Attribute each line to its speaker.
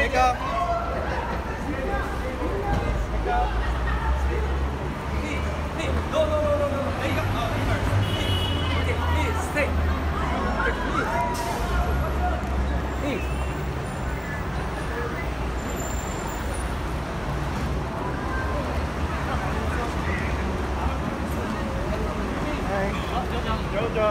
Speaker 1: Take off. Hey, no. There you go. Oh, okay, please, stay. Please. Jojon.